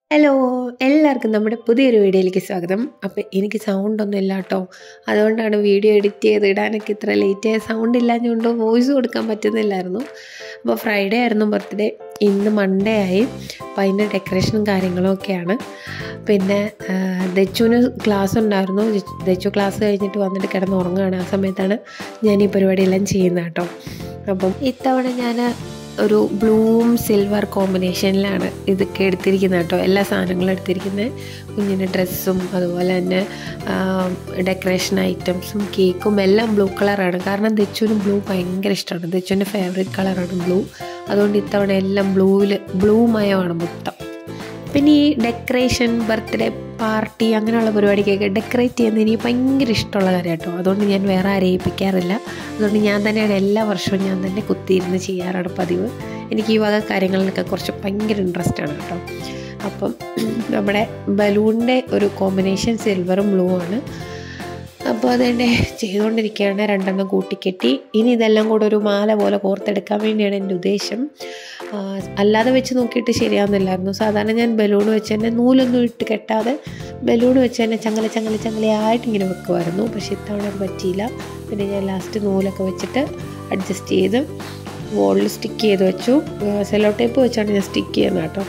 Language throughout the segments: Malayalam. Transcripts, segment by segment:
ഹലോ എല്ലാവർക്കും നമ്മുടെ പുതിയൊരു വീഡിയോയിലേക്ക് സ്വാഗതം. അപ്പോൾ എനിക്ക് സൗണ്ടൊന്നും ഇല്ല കേട്ടോ, അതുകൊണ്ടാണ് വീഡിയോ എഡിറ്റ് ചെയ്ത് ഇടാനൊക്കെ ഇത്ര ലേറ്റായ. സൗണ്ട് ഇല്ലാഞ്ഞുകൊണ്ട് വോയിസ് കൊടുക്കാൻ പറ്റുന്നില്ലായിരുന്നു. അപ്പോൾ ഫ്രൈഡേ ആയിരുന്നു ബർത്ത്ഡേ, ഇന്ന് മൺഡേ ആയി. അപ്പോൾ അതിൻ്റെ ഡെക്കറേഷനും കാര്യങ്ങളും ഒക്കെയാണ്. പിന്നെ ദച്ചുവിന് ക്ലാസ് ഉണ്ടായിരുന്നു. ദച്ചു ക്ലാസ് കഴിഞ്ഞിട്ട് വന്നിട്ട് കിടന്ന് ഉറങ്ങുകയാണ്. ആ സമയത്താണ് ഞാൻ ഈ പരിപാടിയെല്ലാം ചെയ്യുന്നത് കേട്ടോ. അപ്പം ഇത്തവണ ഞാൻ ഒരു ബ്ലൂവും സിൽവർ കോമ്പിനേഷനിലാണ് ഇതൊക്കെ എടുത്തിരിക്കുന്നത് കേട്ടോ. എല്ലാ സാധനങ്ങളും എടുത്തിരിക്കുന്നത്. കുഞ്ഞിൻ്റെ ഡ്രസ്സും അതുപോലെ തന്നെ ഡെക്കറേഷൻ ഐറ്റംസും കേക്കും എല്ലാം ബ്ലൂ കളറാണ്. കാരണം ദച്ചുവിന് ബ്ലൂ ഭയങ്കര ഇഷ്ടമാണ്. ദച്ചുവിൻ്റെ ഫേവറേറ്റ് കളറാണ് ബ്ലൂ. അതുകൊണ്ട് ഇത്തവണ എല്ലാം ബ്ലൂ മയമാണ് മൊത്തം. പിന്നെ ഈ ഡെക്കറേഷൻ, ബർത്ത്ഡേ പാർട്ടി അങ്ങനെയുള്ള പരിപാടിക്കൊക്കെ ഡെക്കറേറ്റ് ചെയ്യുന്നത് എനിക്ക് ഭയങ്കര ഇഷ്ടമുള്ള കാര്യം കേട്ടോ. അതുകൊണ്ട് ഞാൻ വേറെ ആരെയും ഏൽപ്പിക്കാറില്ല. അതുകൊണ്ട് ഞാൻ തന്നെയാണ് എല്ലാ വർഷവും ഞാൻ തന്നെ കുത്തിയിരുന്ന് ചെയ്യാറാണ് പതിവ്. എനിക്ക് ഈ വക കാര്യങ്ങളിലൊക്കെ കുറച്ച് ഭയങ്കര ഇൻട്രസ്റ്റാണ് കേട്ടോ. അപ്പം നമ്മുടെ ബലൂണിൻ്റെ ഒരു കോമ്പിനേഷൻ സിൽവറും ബ്ലൂ ആണ്. അപ്പോൾ അതെന്നെ ചെയ്തുകൊണ്ടിരിക്കുകയാണ്. രണ്ടെണ്ണം കൂട്ടിക്കെട്ടി. ഇനി ഇതെല്ലാം കൂടെ ഒരു മാല പോലെ കോർത്തെടുക്കാൻ വേണ്ടിയാണ് എൻ്റെ ഉദ്ദേശം. അല്ലാതെ വെച്ച് നോക്കിയിട്ട് ശരിയാവുന്നില്ലായിരുന്നു. സാധാരണ ഞാൻ ബലൂൺ വെച്ച് തന്നെ നൂലൊന്നും ഇട്ട് കെട്ടാതെ ബലൂൺ വെച്ച് തന്നെ ചങ്ങലയായിട്ട് ഇങ്ങനെ വെക്കുമായിരുന്നു. പക്ഷേ ഇത്തവണ അത് പറ്റിയില്ല. പിന്നെ ഞാൻ ലാസ്റ്റ് നൂലൊക്കെ വെച്ചിട്ട് അഡ്ജസ്റ്റ് ചെയ്ത് വോളിൽ സ്റ്റിക്ക് ചെയ്ത് വെച്ചു. സെല്ലോ ടേപ്പ് വെച്ചാണ് ഞാൻ സ്റ്റിക്ക് ചെയ്യുന്നത് കേട്ടോ.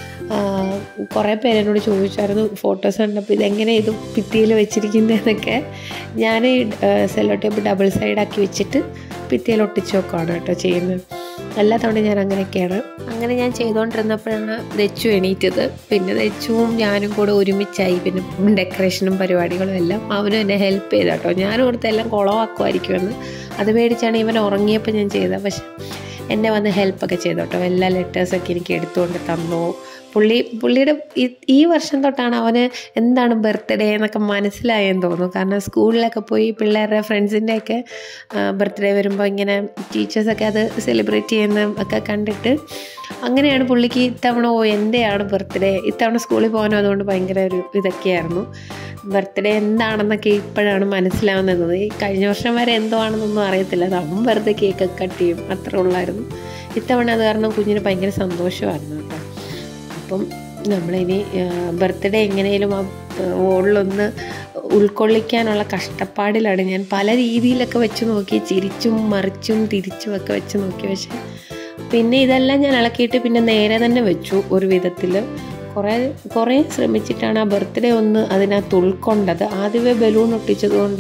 കുറേ പേരെന്നോട് ചോദിച്ചായിരുന്നു ഫോട്ടോസ് കണ്ടപ്പോൾ ഇതെങ്ങനെ ഇത് ഭിത്തിയിൽ വെച്ചിരിക്കുന്നതെന്നൊക്കെ. ഞാൻ സെല്ലോ ടേപ്പ് ഡബിൾ സൈഡാക്കി വെച്ചിട്ട് ഭിത്തിയിൽ ഒട്ടിച്ച് വെക്കുകയാണ് കേട്ടോ ചെയ്യുന്നത്. എല്ലാ തവണ ഞാൻ അങ്ങനെയൊക്കെയാണ്. അങ്ങനെ ഞാൻ ചെയ്തുകൊണ്ടിരുന്നപ്പോഴാണ് ദച്ചു എണീറ്റത്. പിന്നെ ദച്ചുവും ഞാനും കൂടെ ഒരുമിച്ചായി. പിന്നെ ഡെക്കറേഷനും പരിപാടികളും എല്ലാം അവനും എന്നെ ഹെൽപ്പ് ചെയ്തു കേട്ടോ. ഞാനും കൊടുത്ത് എല്ലാം കുളമാക്കുമായിരിക്കുമെന്ന് അത് പേടിച്ചാണ് ഇവൻ ഉറങ്ങിയപ്പോൾ ഞാൻ ചെയ്തത്. പക്ഷെ എന്നെ വന്ന് ഹെൽപ്പൊക്കെ ചെയ്തു കേട്ടോ. എല്ലാ ലെറ്റേഴ്സൊക്കെ എനിക്ക് എടുത്തുകൊണ്ട് തന്നു. പുള്ളിയുടെ ഈ വർഷം തൊട്ടാണ് അവന് എന്താണ് ബർത്ത്ഡേ എന്നൊക്കെ മനസ്സിലായെന്ന് തോന്നുന്നു. കാരണം സ്കൂളിലൊക്കെ പോയി പിള്ളേരുടെ ഫ്രണ്ട്സിൻ്റെയൊക്കെ ബർത്ത്ഡേ വരുമ്പോൾ ഇങ്ങനെ ടീച്ചേഴ്സൊക്കെ അത് സെലിബ്രേറ്റ് ചെയ്യുന്ന ഒക്കെ കണ്ടിട്ട് അങ്ങനെയാണ് പുള്ളിക്ക് ഇത്തവണ എൻ്റെയാണ് ബർത്ത്ഡേ. ഇത്തവണ സ്കൂളിൽ പോകാനും അതുകൊണ്ട് ഭയങ്കര ഒരു ഇതൊക്കെയായിരുന്നു. ബർത്ത്ഡേ എന്താണെന്നൊക്കെ ഇപ്പോഴാണ് മനസ്സിലാവുന്നത്. ഈ കഴിഞ്ഞ വർഷം വരെ എന്തോ ആണെന്നൊന്നും അറിയത്തില്ല. അവൻ വെറുതെ കേക്കൊക്കെ കട്ട് ചെയ്യും, അത്രേ ഉള്ളായിരുന്നു. ഇത്തവണ അത് കാരണം കുഞ്ഞിന് ഭയങ്കര സന്തോഷമായിരുന്നു കേട്ടോ. അപ്പം നമ്മളിനി ബർത്ത്ഡേ എങ്ങനെയും ആ വോളിലൊന്ന് ഉൾക്കൊള്ളിക്കാനുള്ള കഷ്ടപ്പാടിലാണ്. ഞാൻ പല രീതിയിലൊക്കെ വെച്ച് നോക്കി, ചിരിച്ചും മറിച്ചും തിരിച്ചും ഒക്കെ വെച്ച് നോക്കി. പക്ഷേ പിന്നെ ഇതെല്ലാം ഞാൻ ഇളക്കിയിട്ട് പിന്നെ നേരെ തന്നെ വെച്ചു. ഒരു വിധത്തിൽ കുറേ ശ്രമിച്ചിട്ടാണ് ആ ബർത്ത്ഡേ ഒന്ന് അതിനകത്ത് ഉൾക്കൊണ്ടത്. ആദ്യമേ ബലൂൺ ഒട്ടിച്ചതുകൊണ്ട്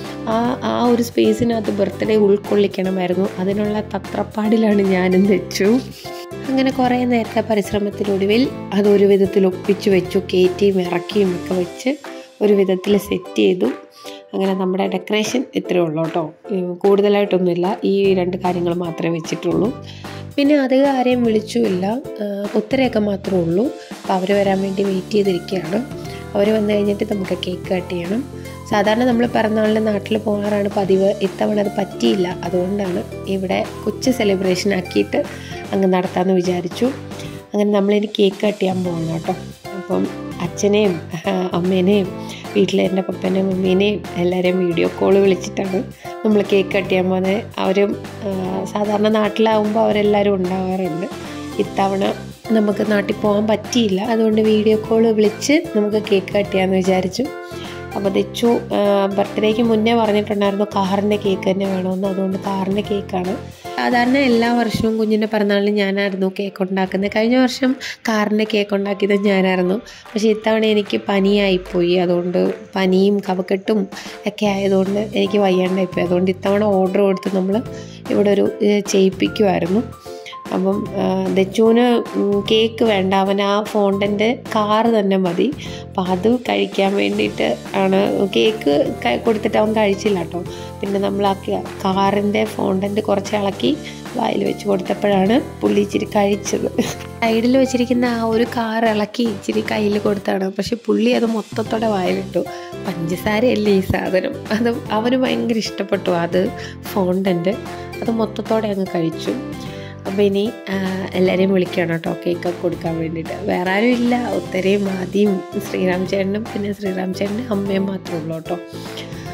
ആ ഒരു സ്പേസിനകത്ത് ബർത്ത്ഡേ ഉൾക്കൊള്ളിക്കണമായിരുന്നു. അതിനുള്ള തത്രപ്പാടിലാണ് ഞാനും വെച്ചു. അങ്ങനെ കുറേ നേരത്തെ പരിശ്രമത്തിനൊടുവിൽ അതൊരു വിധത്തിൽ ഒപ്പിച്ചു വെച്ചു. കയറ്റിയും ഇറക്കിയും ഒക്കെ വെച്ച് ഒരു വിധത്തിൽ സെറ്റ് ചെയ്തു. അങ്ങനെ നമ്മുടെ ഡെക്കറേഷൻ ഇത്രയേ ഉള്ളൂ കേട്ടോ. കൂടുതലായിട്ടൊന്നുമില്ല. ഈ 2 കാര്യങ്ങൾ മാത്രമേ വെച്ചിട്ടുള്ളൂ. പിന്നെ അധികം ആരെയും വിളിച്ചുമില്ല. ഒത്തിരിയൊക്കെ മാത്രമേ ഉള്ളൂ. അപ്പോൾ അവർ വരാൻ വേണ്ടി വെയിറ്റ് ചെയ്തിരിക്കുകയാണ്. അവർ വന്നു കഴിഞ്ഞിട്ട് നമുക്ക് കേക്ക് കട്ട് ചെയ്യണം. സാധാരണ നമ്മൾ പിറന്നാളിന് നാട്ടിൽ പോകാറാണ് പതിവ്. ഇത്തവണ അത് പറ്റിയില്ല. അതുകൊണ്ടാണ് ഇവിടെ കൊച്ചു സെലിബ്രേഷൻ ആക്കിയിട്ട് അങ്ങ് നടത്താമെന്ന് വിചാരിച്ചു. അങ്ങനെ നമ്മളിനി കേക്ക് കട്ട് ചെയ്യാൻ പോകണം കേട്ടോ. അപ്പം അച്ഛനെയും അമ്മേനെയും വീട്ടിലെ എൻ്റെ പപ്പേനെയും മമ്മീനെയും എല്ലാവരെയും വീഡിയോ കോൾ വിളിച്ചിട്ടാണ് നമ്മൾ കേക്ക് കട്ട് ചെയ്യാൻ പോകുന്നത്. അവരും സാധാരണ നാട്ടിലാവുമ്പോൾ അവരെല്ലാവരും ഉണ്ടാവാറുണ്ട്. ഇത്തവണ നമുക്ക് നാട്ടിൽ പോകാൻ പറ്റിയില്ല. അതുകൊണ്ട് വീഡിയോ കോൾ വിളിച്ച് നമുക്ക് കേക്ക് കട്ട് ചെയ്യാമെന്ന് വിചാരിച്ചു. അപ്പോൾ ദച്ചു ബർത്ത്ഡേക്ക് മുന്നേ പറഞ്ഞിട്ടുണ്ടായിരുന്നു കാറിൻ്റെ കേക്ക് തന്നെ വേണമെന്ന്. അതുകൊണ്ട് കാറിൻ്റെ കേക്കാണ്. സാധാരണ എല്ലാ വർഷവും കുഞ്ഞിൻ്റെ പിറന്നാളിന് ഞാനായിരുന്നു കേക്ക് ഉണ്ടാക്കുന്നത്. കഴിഞ്ഞ വർഷം കാറിൻ്റെ കേക്ക് ഉണ്ടാക്കിയത് ഞാനായിരുന്നു. പക്ഷേ ഇത്തവണ എനിക്ക് പനിയായിപ്പോയി. അതുകൊണ്ട് പനിയും കഫക്കെട്ടും ഒക്കെ ആയതുകൊണ്ട് എനിക്ക് വയ്യാണ്ടായിപ്പോയി. അതുകൊണ്ട് ഇത്തവണ ഓർഡർ കൊടുത്ത് നമ്മൾ ഇവിടെ ഒരു ചെയ്യിപ്പിക്കുമായിരുന്നു. അപ്പം ദച്ചുവിന് കേക്ക് വേണ്ട, അവൻ ആ ഫോണ്ടൻ്റെ കാറ് തന്നെ മതി. അപ്പം അത് കഴിക്കാൻ വേണ്ടിയിട്ട് ആണ് കേക്ക് കൊടുത്തിട്ട് അവൻ കഴിച്ചില്ല കേട്ടോ. പിന്നെ നമ്മൾ ആ കാറിൻ്റെ ഫോണ്ടൻ്റ് കുറച്ച് ഇളക്കി വായിൽ വെച്ച് കൊടുത്തപ്പോഴാണ് പുള്ളി ഇച്ചിരി കഴിച്ചത്. സൈഡിൽ വെച്ചിരിക്കുന്ന ആ ഒരു കാർ ഇളക്കി ഇച്ചിരി കയ്യിൽ കൊടുത്താണ്. പക്ഷെ പുള്ളി അത് മൊത്തത്തോടെ വായിലിട്ടു. പഞ്ചസാരയല്ലേ ഈ സാധനം. അത് അവന് ഭയങ്കര ഇഷ്ടപ്പെട്ടു. അത് ഫോണ്ടൻ്റ് അത് മൊത്തത്തോടെ അങ്ങ് കഴിച്ചു. അപ്പോൾ ഇനി എല്ലാവരെയും വിളിക്കണം കേട്ടോ കേക്കൊക്കെ കൊടുക്കാൻ വേണ്ടിയിട്ട്. വേറെ ആരും ഇല്ല. ഒത്തിരിയും ആദ്യം ശ്രീറാം ചേട്ടനും പിന്നെ ശ്രീറാം ചേട്ടൻ്റെ അമ്മയും മാത്രമേ ഉള്ളൂ കേട്ടോ.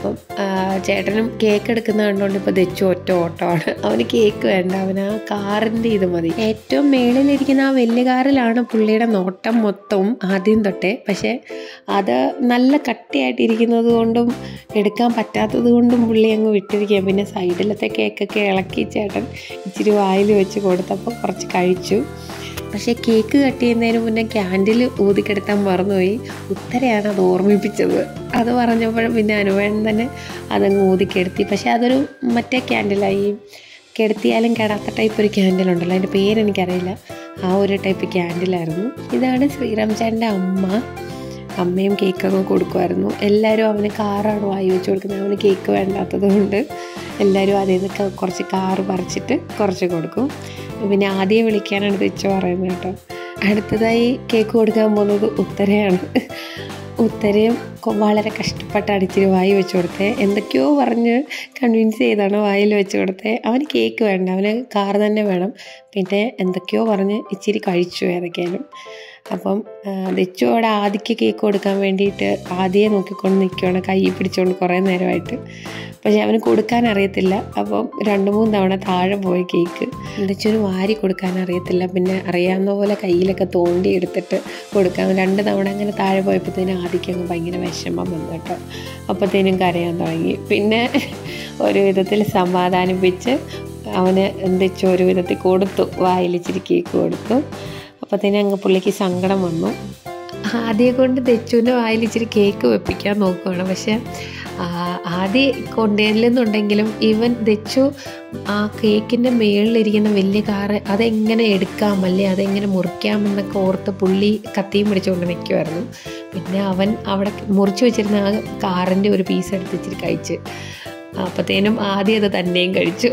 അപ്പം ചേട്ടനും കേക്ക് എടുക്കുന്ന കണ്ടുകൊണ്ട് ഇപ്പോൾ ദച്ചു ഒറ്റ ഓട്ടമാണ്. അവന് കേക്ക് വേണ്ട, അവന് ആ കാറിൻ്റെ ഇത് മതി. ഏറ്റവും മേളിലിരിക്കുന്ന ആ വലിയ കാറിലാണ് പുള്ളിയുടെ നോട്ടം മൊത്തവും ആദ്യം തൊട്ടേ. പക്ഷേ അത് നല്ല കട്ടിയായിട്ടിരിക്കുന്നത് കൊണ്ടും എടുക്കാൻ പറ്റാത്തത് കൊണ്ടും പുള്ളി അങ്ങ് വിട്ടിരിക്കുക. പിന്നെ സൈഡിലത്തെ കേക്കൊക്കെ ഇളക്കി ചേട്ടൻ ഇച്ചിരി വായിൽ വെച്ച് കൊടുത്തപ്പോൾ കുറച്ച് കഴിച്ചു. പക്ഷേ കേക്ക് കട്ട് ചെയ്യുന്നതിന് മുന്നേ ക്യാൻഡിൽ ഊതിക്കെടുത്താൻ മറന്നുപോയി. ഉത്തരയാണ് അത് ഓർമ്മിപ്പിച്ചത്. അത് പറഞ്ഞപ്പോഴും പിന്നെ അനുവേൻ തന്നെ അതങ്ങ് ഊതിക്കെടുത്തി. പക്ഷേ അതൊരു മറ്റേ ക്യാൻഡിലായി, കെടുത്തിയാലും കെടാത്ത ടൈപ്പ് ഒരു ക്യാൻഡിലുണ്ടല്ലോ, അതിൻ്റെ പേരെനിക്കറിയില്ല, ആ ഒരു ടൈപ്പ് ക്യാൻഡിലായിരുന്നു. ഇതാണ് ശ്രീറാം ചേട്ടൻ്റെ അമ്മയും കേക്കൊക്കെ കൊടുക്കുമായിരുന്നു. എല്ലാവരും അവന് കാറാണ് വായി വെച്ച് കൊടുക്കുന്നത്. അവന് കേക്ക് വേണ്ടാത്തത് കൊണ്ട് എല്ലാവരും അതിൽ നിന്ന് കുറച്ച് കാറ് പറിച്ചിട്ട് കുറച്ച് കൊടുക്കും. പിന്നെ ആദ്യം വിളിക്കാനാണ് തെച്ചു പറയുന്നത് കേട്ടോ. അടുത്തതായി കേക്ക് കൊടുക്കാൻ പോകുന്നത് ഉത്തരയാണ്. ഉത്തരയും വളരെ കഷ്ടപ്പെട്ടാണ് ഇച്ചിരി വായി വെച്ച് കൊടുത്തത്. എന്തൊക്കെയോ പറഞ്ഞ് കൺവിൻസ് ചെയ്താണ് വായിൽ വെച്ച് കൊടുത്തത്. അവന് കേക്ക് വേണ്ട, അവന് കാർ തന്നെ വേണം. പിന്നെ എന്തൊക്കെയോ പറഞ്ഞ് ഇച്ചിരി കഴിച്ചു ഏതൊക്കെയാലും. അപ്പം ദച്ചു അവിടെ ആദ്യക്ക് കേക്ക് കൊടുക്കാൻ വേണ്ടിയിട്ട് ആദ്യം നോക്കിക്കൊണ്ട് നിൽക്കുകയാണ്, കൈ പിടിച്ചുകൊണ്ട് കുറേ നേരമായിട്ട്. പക്ഷെ അവന് കൊടുക്കാൻ അറിയത്തില്ല. അപ്പം 2-3 തവണ താഴെ പോയി കേക്ക്. ദച്ചുവിന് വാരി കൊടുക്കാൻ അറിയത്തില്ല. പിന്നെ അറിയാവുന്ന പോലെ കയ്യിലൊക്കെ തോണ്ടി എടുത്തിട്ട് കൊടുക്കാൻ 2 തവണ അങ്ങനെ താഴെ പോയപ്പോഴത്തേനും ആദ്യക്ക് അങ്ങ് ഭയങ്കര വിഷമം വന്നു കേട്ടോ. അപ്പോഴത്തേനും കരയാൻ തുടങ്ങി. പിന്നെ ഒരു വിധത്തിൽ സമാധാനിപ്പിച്ച് അവന് ദച്ചു ഒരു വിധത്തിൽ കൊടുത്തു, വായിലിച്ചിരി കേക്ക് കൊടുത്തു. അപ്പോഴത്തേനും അങ്ങ് പുള്ളിക്ക് സങ്കടം വന്നു. ആദ്യം കൊണ്ട് ദച്ചുവിൻ്റെ വായിൽ ഇച്ചിരി കേക്ക് വെപ്പിക്കാൻ നോക്കുകയാണ്. പക്ഷെ ആദ്യം കൊണ്ടുവരില്ലെന്നുണ്ടെങ്കിലും ഇവൻ ദച്ചു ആ കേക്കിൻ്റെ മേളിലിരിക്കുന്ന വലിയ കാറ് അതെങ്ങനെ എടുക്കാം, അല്ലേ അതെങ്ങനെ മുറിക്കാമെന്നൊക്കെ ഓർത്ത് പുള്ളി കത്തിയും പിടിച്ചുകൊണ്ട് നിൽക്കുമായിരുന്നു. പിന്നെ അവൻ അവിടെ മുറിച്ച് വെച്ചിരുന്ന ആ കാറിൻ്റെ ഒരു പീസ് എടുത്ത് ഇച്ചിരി കഴിച്ച്. അപ്പോഴത്തേനും ആദ്യം അത് തന്നെയും കഴിച്ചു.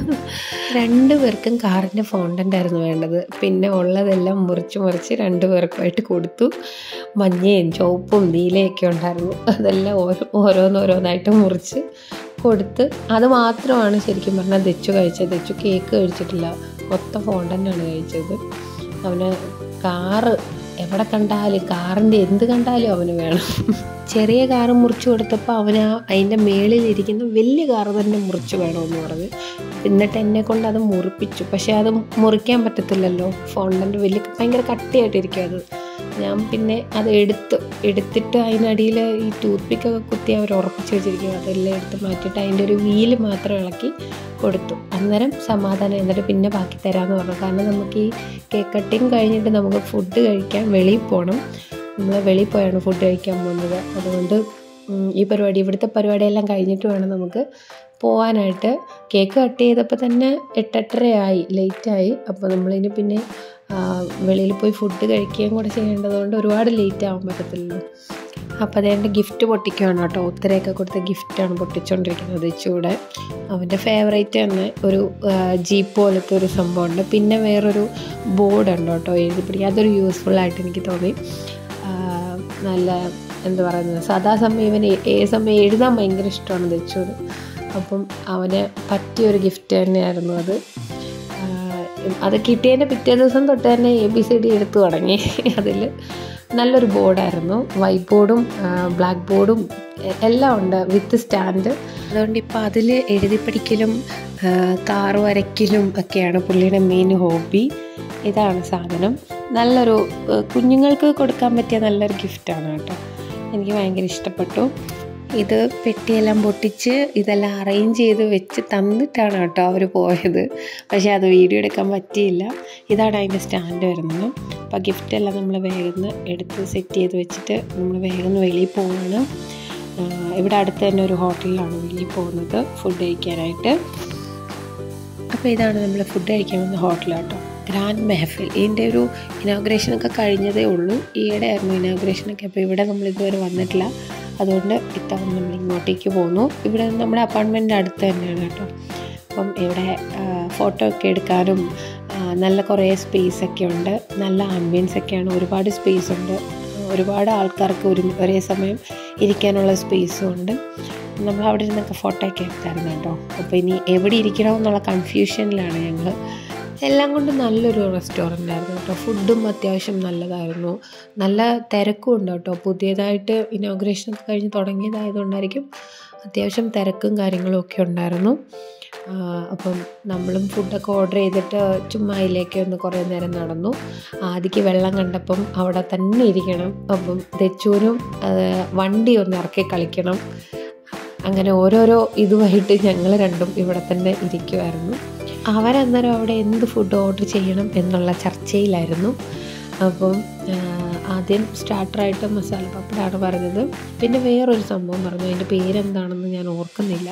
2 പേർക്കും കാറിൻ്റെ ഫോണ്ടൻ്റ് ആയിരുന്നു വേണ്ടത്. പിന്നെ ഉള്ളതെല്ലാം മുറിച്ച് 2 പേർക്കുമായിട്ട് കൊടുത്തു. മഞ്ഞയും ചുവപ്പും നീലയൊക്കെ ഉണ്ടായിരുന്നു. അതെല്ലാം ഓരോന്നായിട്ട് മുറിച്ച് കൊടുത്ത്. അത് മാത്രമാണ് ശരിക്കും പറഞ്ഞാൽ ദച്ചു കഴിച്ചത്. ദച്ചു കേക്ക് കഴിച്ചിട്ടില്ല, മൊത്തം ഫോണ്ടൻ്റാണ് കഴിച്ചത്. അവന് കാറ് എവിടെ കണ്ടാലും, കാറിൻ്റെ എന്ത് കണ്ടാലും അവന് വേണം. ചെറിയ കാറ് മുറിച്ച് കൊടുത്തപ്പോൾ അവന് അതിൻ്റെ മേളിലിരിക്കുന്ന വലിയ കാറ് തന്നെ മുറിച്ച് വേണമെന്ന് പറഞ്ഞ്. എന്നിട്ട് എന്നെ കൊണ്ട് അത് മുറിപ്പിച്ചു. പക്ഷേ അത് മുറിക്കാൻ പറ്റത്തില്ലല്ലോ, ഫോണ്ടൻ്റ് ഭയങ്കര കട്ടിയായിട്ടിരിക്കും അത്. ഞാൻ പിന്നെ അത് എടുത്തിട്ട് അതിനടിയിൽ ഈ ടൂത്ത് പിക്കൊക്കെ കുത്തി അവർ ഉറപ്പിച്ച് വെച്ചിരിക്കും. അതെല്ലാം എടുത്ത് മാറ്റിയിട്ട് അതിൻ്റെ ഒരു വീല് മാത്രം ഇളക്കി കൊടുത്തു. അന്നേരം സമാധാനം. എന്നിട്ട് പിന്നെ ബാക്കി തരാമെന്ന് പറഞ്ഞു. കാരണം നമുക്ക് ഈ കേക്ക് കട്ടിങ് കഴിഞ്ഞിട്ട് നമുക്ക് ഫുഡ് കഴിക്കാൻ വെളിയിൽ പോകണം. നമ്മൾ വെളിയിൽ പോയാണ് ഫുഡ് കഴിക്കാൻ പോകുന്നത്. അതുകൊണ്ട് ഇവിടുത്തെ പരിപാടിയെല്ലാം കഴിഞ്ഞിട്ട് വേണം നമുക്ക് പോകാനായിട്ട്. കേക്ക് കട്ട് ചെയ്തപ്പോൾ തന്നെ 8-8:30 ലേറ്റായി. അപ്പോൾ നമ്മളിനി പിന്നെ വെളിയിൽ പോയി ഫുഡ് കഴിക്കുകയും കൂടെ ചെയ്യേണ്ടതുകൊണ്ട് ഒരുപാട് ലേറ്റ് ആവാൻ പറ്റത്തില്ലല്ലോ. അപ്പോൾ അതേണ്ട ഗിഫ്റ്റ് പൊട്ടിക്കുകയാണ് കേട്ടോ. ഉത്തരയൊക്കെ കൊടുത്ത ഗിഫ്റ്റാണ് പൊട്ടിച്ചുകൊണ്ടിരിക്കുന്നത് ദച്ചുവിടെ. അവൻ്റെ ഫേവറേറ്റ് തന്നെ ഒരു ജീപ്പ് പോലത്തെ ഒരു സംഭവമുണ്ട്. പിന്നെ വേറൊരു ബോർഡ് ഉണ്ട് കേട്ടോ എഴുതി പിടിക്കുക. അതൊരു യൂസ്ഫുള്ളായിട്ട് എനിക്ക് തോന്നി. നല്ല എന്താ പറയുന്നത്, സദാസമയം ഇവൻ സമയം എഴുതാൻ ഭയങ്കര ഇഷ്ടമാണ് ദച്ചുവിന്. അപ്പം അവന് പറ്റിയൊരു ഗിഫ്റ്റ് തന്നെയായിരുന്നു അത്. അത് കിട്ടിയതിൻ്റെ പിറ്റേ ദിവസം തൊട്ട് തന്നെ ABCD എടുത്തു തുടങ്ങി. അതിൽ നല്ലൊരു ബോർഡായിരുന്നു. വൈറ്റ് ബോർഡും ബ്ലാക്ക് ബോർഡും എല്ലാം ഉണ്ട് വിത്ത് സ്റ്റാൻഡ്. അതുകൊണ്ട് ഇപ്പോൾ അതിൽ എഴുതി പഠിക്കലും കാറ് വരയ്ക്കലും ഒക്കെയാണ് പുള്ളിയുടെ മെയിൻ ഹോബി. ഇതാണ് സാധനം. നല്ലൊരു കുഞ്ഞുങ്ങൾക്ക് കൊടുക്കാൻ പറ്റിയ നല്ലൊരു ഗിഫ്റ്റാണ് കേട്ടോ. എനിക്ക് ഭയങ്കര ഇഷ്ടപ്പെട്ടു. ഇത് പെട്ടിയെല്ലാം പൊട്ടിച്ച് ഇതെല്ലാം അറേഞ്ച് ചെയ്ത് വെച്ച് തന്നിട്ടാണ് കേട്ടോ അവർ പോയത്. പക്ഷേ അത് വീഡിയോ എടുക്കാൻ പറ്റിയില്ല. ഇതാണ് അതിൻ്റെ സ്റ്റാൻഡ് വരുന്നത്. അപ്പോൾ ഗിഫ്റ്റെല്ലാം നമ്മൾ വേഗം എടുത്ത് സെറ്റ് ചെയ്ത് വെച്ചിട്ട് നമ്മൾ വേഗം വെളിയിൽ പോവുകയാണ്. ഇവിടെ അടുത്ത് തന്നെ ഒരു ഹോട്ടലിലാണ് വെളിയിൽ പോകുന്നത് ഫുഡ് കഴിക്കാനായിട്ട്. അപ്പോൾ ഇതാണ് നമ്മൾ ഫുഡ് കഴിക്കാൻ വന്ന ഹോട്ടൽ കേട്ടോ, ഗ്രാൻഡ് മെഹഫിൽ. ഇതിൻ്റെ ഒരു ഇനോഗ്രേഷനൊക്കെ കഴിഞ്ഞതേ ഉള്ളൂ. ഈയിടെ ആയിരുന്നു ഇനോഗ്രേഷനൊക്കെ. അപ്പോൾ ഇവിടെ നമ്മളിതുവരെ വന്നിട്ടില്ല. അതുകൊണ്ട് ഇത്തവണ നമ്മൾ ഇങ്ങോട്ടേക്ക് പോന്നു. ഇവിടെ നമ്മുടെ അപ്പാർട്ട്മെൻറ്റിൻ്റെ അടുത്ത് തന്നെയാണ് കേട്ടോ. അപ്പം ഇവിടെ ഫോട്ടോ ഒക്കെ എടുക്കാനും നല്ല കുറേ സ്പേസൊക്കെ ഉണ്ട്. നല്ല ആംബിയൻസൊക്കെയാണ്. ഒരുപാട് സ്പേസ് ഉണ്ട്. ഒരുപാട് ആൾക്കാർക്ക് ഒരേ സമയം ഇരിക്കാനുള്ള സ്പേസും ഉണ്ട്. നമ്മൾ അവിടെ ഇരുന്നൊക്കെ ഫോട്ടോ ഒക്കെ എടുത്തായിരുന്നു കേട്ടോ. അപ്പോൾ ഇനി എവിടെ ഇരിക്കണമെന്നുള്ള കൺഫ്യൂഷനിലാണ് ഞങ്ങൾ. എല്ലാം കൊണ്ടും നല്ലൊരു റെസ്റ്റോറൻ്റ് ആയിരുന്നു കേട്ടോ. ഫുഡും അത്യാവശ്യം നല്ലതായിരുന്നു, നല്ല തിരക്കും ഉണ്ട് കേട്ടോ. പുതിയതായിട്ട് ഇനോഗ്രേഷനൊക്കെ കഴിഞ്ഞ് തുടങ്ങിയതായതുകൊണ്ടായിരിക്കും അത്യാവശ്യം തിരക്കും കാര്യങ്ങളും ഒക്കെ ഉണ്ടായിരുന്നു. അപ്പം നമ്മളും ഫുഡൊക്കെ ഓർഡർ ചെയ്തിട്ട് ചുമ്മാ അതിലേക്ക് ഒന്ന് കുറേ നേരം നടന്നു. ആദ്യക്ക് വെള്ളം കണ്ടപ്പം അവിടെ തന്നെ ഇരിക്കണം, അപ്പം ദച്ചുവിനും വണ്ടി ഒന്ന് ഇറക്കി കളിക്കണം. അങ്ങനെ ഓരോരോ ഇതുമായിട്ട് ഞങ്ങൾ രണ്ടും ഇവിടെ തന്നെ ഇരിക്കുമായിരുന്നു. അവരന്നേരം അവിടെ എന്ത് ഫുഡ് ഓർഡർ ചെയ്യണം എന്നുള്ള ചർച്ചയിലായിരുന്നു. അപ്പം ആദ്യം സ്റ്റാർട്ടറായിട്ട് മസാല പപ്പടാണ് പറഞ്ഞത്. പിന്നെ വേറൊരു സംഭവം പറഞ്ഞു, അതിൻ്റെ പേരെന്താണെന്ന് ഞാൻ ഓർക്കുന്നില്ല.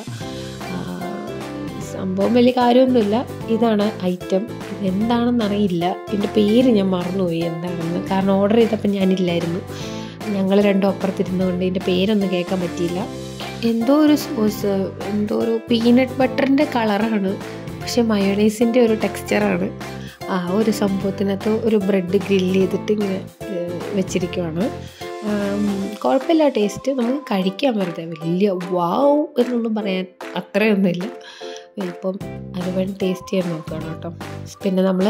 സംഭവം വലിയ കാര്യമൊന്നുമില്ല. ഇതാണ് ഐറ്റം, ഇതെന്താണെന്നറിയില്ല, ഇതിൻ്റെ പേര് ഞാൻ മറന്നുപോയി എന്താണെന്ന്. കാരണം ഓർഡർ ചെയ്തപ്പോൾ ഞാനില്ലായിരുന്നു, ഞങ്ങൾ രണ്ടും അപ്പുറത്തിരുന്നുകൊണ്ട് ഇതിൻ്റെ പേരൊന്നും കേൾക്കാൻ പറ്റിയില്ല. എന്തോ ഒരു സോസ്, എന്തോ ഒരു പീനട്ട് ബട്ടറിൻ്റെ കളറാണ്, പക്ഷെ മയോണൈസിൻ്റെ ഒരു ടെക്സ്ചറാണ്. ആ ഒരു സംഭവത്തിനകത്ത് ഒരു ബ്രെഡ് ഗ്രില്ല് ചെയ്തിട്ട് ഇങ്ങനെ വെച്ചിരിക്കുവാണ്. കുഴപ്പമില്ല ടേസ്റ്റ്, നമുക്ക് കഴിക്കാൻ വെറുതെ, വലിയ വാവ് എന്നൊന്നും പറയാൻ അത്രയൊന്നുമില്ല. ഇപ്പം അത് വേണ്ടി ടേസ്റ്റ് ചെയ്യാൻ നോക്കുകയാണ് കേട്ടോ. പിന്നെ നമ്മൾ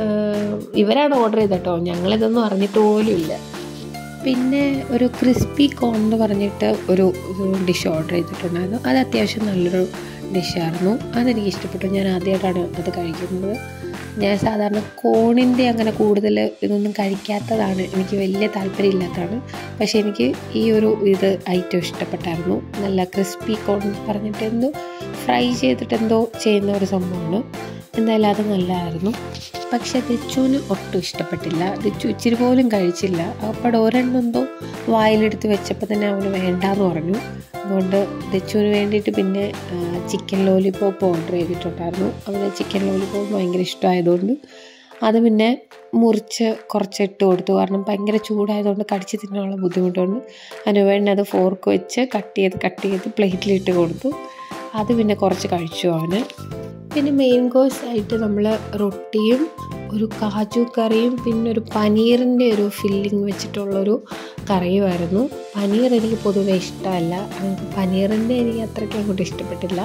ഇവരാണ് ഓർഡർ ചെയ്തത് കേട്ടോ, ഞങ്ങളിതൊന്നും അറിഞ്ഞിട്ട് പോലും ഇല്ല. പിന്നെ ഒരു ക്രിസ്പി കോൺ എന്ന് പറഞ്ഞിട്ട് ഒരു ഡിഷ് ഓർഡർ ചെയ്തിട്ടുണ്ടായിരുന്നു. അത് അത്യാവശ്യം നല്ലൊരു ഡിഷായിരുന്നു, അതെനിക്ക് ഇഷ്ടപ്പെട്ടു. ഞാൻ ആദ്യമായിട്ടാണ് അത് കഴിക്കുന്നത്. ഞാൻ സാധാരണ കോണിൻ്റെ അങ്ങനെ കൂടുതൽ ഇതൊന്നും കഴിക്കാത്തതാണ്, എനിക്ക് വലിയ താല്പര്യമില്ലാത്തതാണ്. പക്ഷേ എനിക്ക് ഈ ഒരു ഐറ്റം ഇഷ്ടപ്പെട്ടായിരുന്നു. നല്ല ക്രിസ്പി കോൺ പറഞ്ഞിട്ട് എന്തോ ഫ്രൈ ചെയ്തിട്ട് എന്തോ ചെയ്യുന്ന ഒരു സംഭവമാണ്. എന്തായാലും അത് നല്ലതായിരുന്നു. പക്ഷേ ദച്ചുവിന് ഒട്ടും ഇഷ്ടപ്പെട്ടില്ല. ദച്ചു ഇച്ചിരി പോലും കഴിച്ചില്ല. അപ്പോൾ ഒരെണ്ണം എന്തോ വായിലെടുത്ത് വെച്ചപ്പോൾ തന്നെ അവന് വേണ്ടാന്ന് പറഞ്ഞു. അതുകൊണ്ട് ദച്ചുവിന് വേണ്ടിയിട്ട് പിന്നെ ചിക്കൻ ലോലിപോപ്പ് ഓർഡർ ചെയ്തിട്ടുണ്ടായിരുന്നു. അവന് ചിക്കൻ ലോലിപോപ്പ് ഭയങ്കര ഇഷ്ടമായതുകൊണ്ട് അത് പിന്നെ മുറിച്ച് കുറച്ചിട്ട് കൊടുത്തു. കാരണം ഭയങ്കര ചൂടായതുകൊണ്ട് കടിച്ച് തിന്നാനുള്ള ബുദ്ധിമുട്ടുണ്ട്. അതിന് വേണ്ടി അത് ഫോർക്ക് വെച്ച് കട്ട് ചെയ്ത് പ്ലേറ്റിലിട്ട് കൊടുത്തു. അത് പിന്നെ കുറച്ച് കഴിച്ചു അവന്. പിന്നെ മെയിൻ കോഴ്സ് ആയിട്ട് നമ്മൾ റൊട്ടിയും ഒരു കാജു കറിയും പിന്നെ ഒരു പനീറിൻ്റെ ഒരു ഫില്ലിങ് വെച്ചിട്ടുള്ളൊരു കറിയുമായിരുന്നു. പനീർ എനിക്ക് പൊതുവേ ഇഷ്ടമല്ല, പനീറിൻ്റെ എനിക്ക് അത്രയ്ക്ക് അങ്ങോട്ട് ഇഷ്ടപ്പെട്ടില്ല.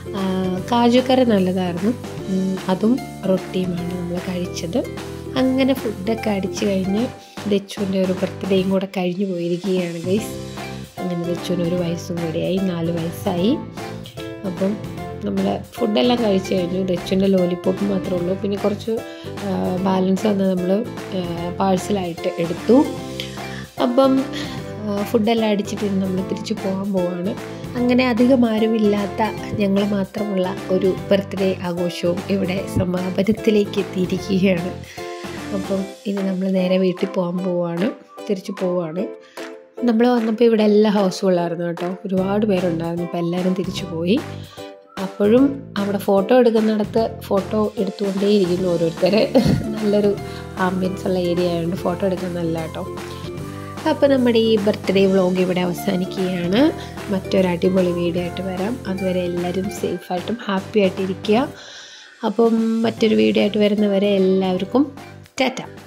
കാജു കറി നല്ലതായിരുന്നു, അതും റൊട്ടിയുമാണ് നമ്മൾ കഴിച്ചത്. അങ്ങനെ ഫുഡൊക്കെ അടിച്ച് കഴിഞ്ഞ് ദച്ചുവിൻ്റെ ഒരു ബർത്ത്ഡേയും കൂടെ കഴിഞ്ഞു പോയിരിക്കുകയാണ് ഗൈസ്. അങ്ങനെ ദച്ചുവിന് 1 വയസ്സും കൂടിയായി, 4 വയസ്സായി. അപ്പം നമ്മൾ ഫുഡെല്ലാം കഴിച്ച് കഴിഞ്ഞു. ദച്ചുവിൻ്റെ ലോലിപോപ്പ് മാത്രമേ ഉള്ളൂ. പിന്നെ കുറച്ച് ബാലൻസ് വന്ന് നമ്മൾ പാഴ്സലായിട്ട് എടുത്തു. അപ്പം ഫുഡെല്ലാം അടിച്ചിട്ട് നമ്മൾ തിരിച്ചു പോവാണ്. അങ്ങനെ അധികം ആരുമില്ലാത്ത ഞങ്ങൾ മാത്രമുള്ള ഒരു ബർത്ത്ഡേ ആഘോഷവും ഇവിടെ സമാപനത്തിലേക്ക് എത്തിയിരിക്കുകയാണ്. അപ്പം ഇനി നമ്മൾ നേരെ വീട്ടിൽ തിരിച്ചു പോവാണ്. നമ്മൾ വന്നപ്പോൾ ഇവിടെ എല്ലാ ഹൗസ് ഫുള്ളായിരുന്നു കേട്ടോ, ഒരുപാട് പേരുണ്ടായിരുന്നു. ഇപ്പോൾ എല്ലാവരും തിരിച്ചു പോയി. അപ്പോഴും അവിടെ ഫോട്ടോ എടുക്കുന്നിടത്ത് ഫോട്ടോ എടുത്തുകൊണ്ടേയിരിക്കുന്നു ഓരോരുത്തർ. നല്ലൊരു ആംബിയൻസ് ഉള്ള ഏരിയ ആയതുകൊണ്ട് ഫോട്ടോ എടുക്കാൻ നല്ല കേട്ടോ. അപ്പോൾ നമ്മുടെ ഈ ബർത്ത്ഡേ വ്ളോഗ് ഇവിടെ അവസാനിക്കുകയാണ്. മറ്റൊരു അടിപൊളി വീഡിയോ ആയിട്ട് വരാം. അതുവരെ എല്ലാവരും സേഫായിട്ടും ഹാപ്പി ആയിട്ടിരിക്കുക. അപ്പം മറ്റൊരു വീഡിയോ ആയിട്ട് വരുന്നവരെ എല്ലാവർക്കും ടാറ്റ.